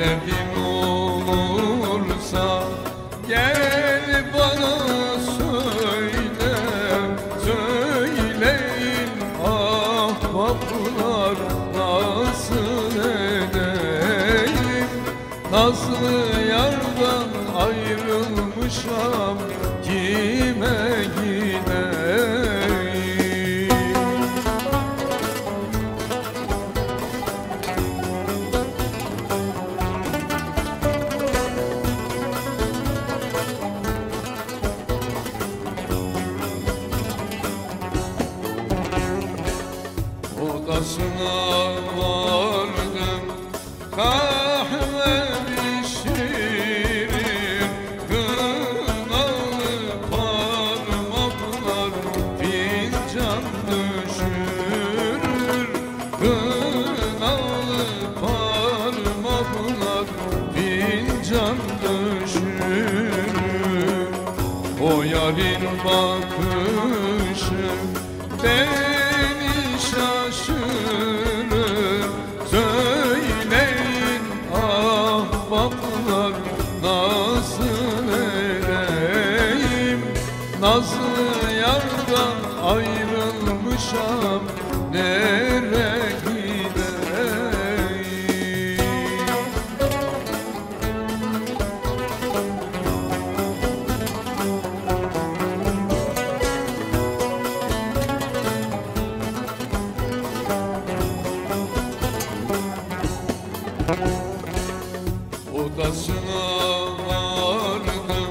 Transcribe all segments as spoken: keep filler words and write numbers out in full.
derdin olursa gel bana söyle, söyleyin ahbaplar nasıl edeyim. Nazlı yardan ayrılmışam, kime gideyim? Odasına vardım, kahve pişirir, kınalı parmaklar fincan düşürür. Kınalı parmaklar fincan düşürür. O yarın bakışı beni şaşırır. Söyleyin ahbaplar nasıl edeyim? Nazlı yardan ayrılmışam, nereye gideyim? Odasına vardım,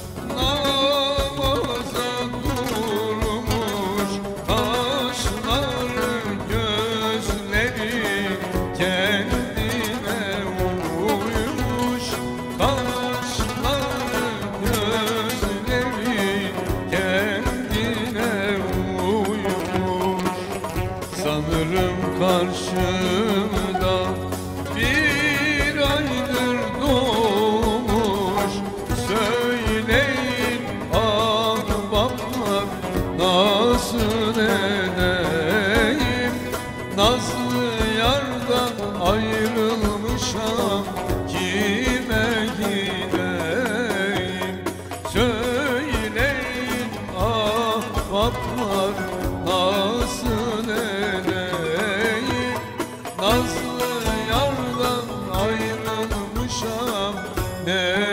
namaza durmuş, kaşları gözleri kendine uymuş. Kaşları gözleri kendine uymuş. Sanırım karşımda bir aydır doğmuş. Söyleyin ahbaplar nasıl edeyim? Nazlı yardan ayrılmışam, kime gideyim? Söyleyin ahbaplar nasıl edeyim? Nazlı yardan ayrılmışam, ne